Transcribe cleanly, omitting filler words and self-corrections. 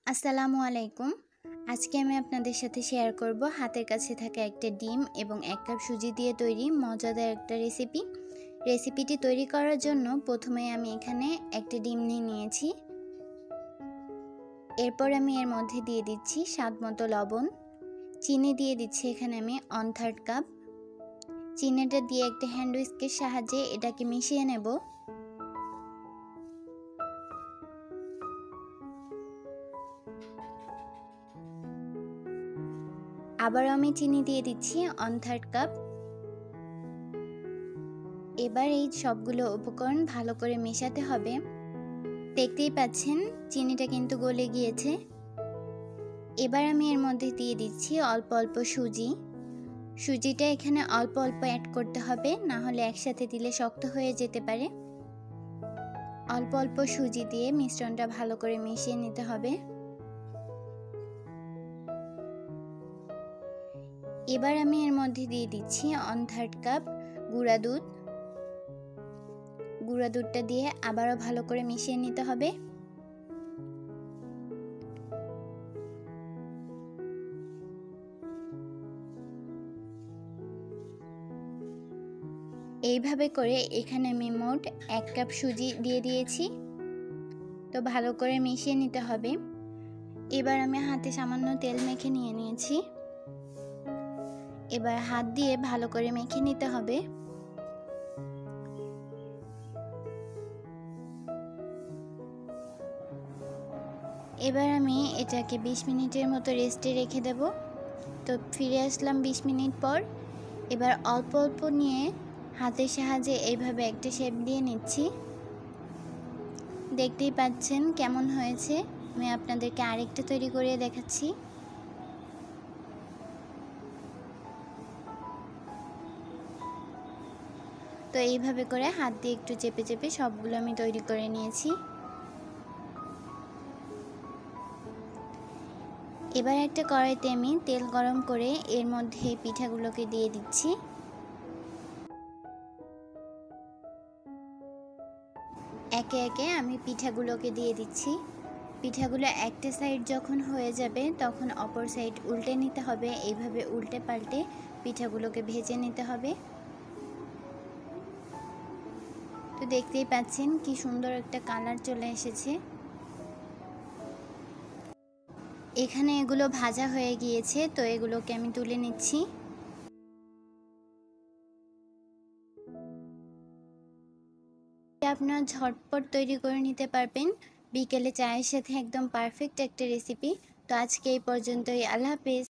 আসসালামু আলাইকুম। আজকে আমি আপনাদের সাথে শেয়ার করব হাতের কাছে থাকা একটা ডিম এবং 1 কাপ সুজি দিয়ে তৈরি মজাদার একটা রেসিপি। রেসিপিটি তৈরি করার জন্য প্রথমে আমি এখানে একটা ডিম নিয়ে নিয়েছি। এরপর আমি এর মধ্যে দিয়ে দিচ্ছি স্বাদমতো লবণ, চিনি দিয়ে দিচ্ছি এখানে আমি 1/3 কাপ। চিনিটা দিয়ে একটা হ্যান্ড হুইস্কের সাহায্যে এটাকে মিশিয়ে নেব। আবার আমি চিনি দিয়ে দিচ্ছি 1/3 কাপ। এবার এই সবগুলো উপকরণ ভালো করে মেশাতে হবে। দেখতেই পাচ্ছেন চিনিটা কিন্তু গলে গিয়েছে। এবার আমি এর মধ্যে দিয়ে দিচ্ছি অল্প অল্প সুজি। সুজিটা এখানে অল্প অল্প অ্যাড করতে হবে, না হলে একসাথে দিলে শক্ত হয়ে যেতে পারে। অল্প অল্প সুজি দিয়ে মিশ্রণটা ভালো করে মিশিয়ে নিতে হবে। এবার আমি এর মধ্যে দিয়ে দিচ্ছি 1/3 কাপ গুঁড়া দুধ। গুঁড়া দুধটা দিয়ে আবারও ভালো করে মিশিয়ে নিতে হবে। এইভাবে করে এখানে আমি মোট 1 কাপ সুজি দিয়ে দিয়েছি। তো ভালো করে মিশিয়ে নিতে হবে। এবার আমি হাতে সামান্য তেল মেখে নিয়েছি। এবার হাত দিয়ে ভালো করে মেখে নিতে হবে। এবার আমি এটাকে 20 মিনিটের মতো রেস্টে রেখে দেব। তো ফিরে আসলাম 20 মিনিট পর। এবার অল্প অল্প নিয়ে হাতের সাহায্যে এইভাবে একটা শেপ দিয়ে নিচ্ছি। দেখতেই পাচ্ছেন কেমন হয়েছে। আমি আপনাদেরকে আরেকটা তৈরি করে দেখাচ্ছি। তো এইভাবে করে হাত দিয়ে একটু চেপে চেপে সবগুলো আমি তৈরি করে নিয়েছি। এবার একটা কড়াইতে আমি তেল গরম করে এর মধ্যে পিঠাগুলোকে দিয়ে দিচ্ছি। একে একে আমি পিঠাগুলোকে দিয়ে দিচ্ছি। পিঠাগুলো একটা সাইড যখন হয়ে যাবে তখন অপর সাইড উল্টে নিতে হবে। এইভাবে উল্টে পাল্টে পিঠাগুলোকে ভেজে নিতে হবে। তো দেখতেই পাচ্ছেন কি সুন্দর একটা কালার চলে এসেছে। এখানে এগুলো ভাজা হয়ে গিয়েছে, তো এগুলোকে আমি তুলে নিচ্ছি। আপনারা ঝটপট তৈরি করে নিতে পারবেন। বিকেলে চায়ের সাথে একদম পারফেক্ট একটা রেসিপি। তো আজকে এই পর্যন্তই। আল্লাহ হাফেজ।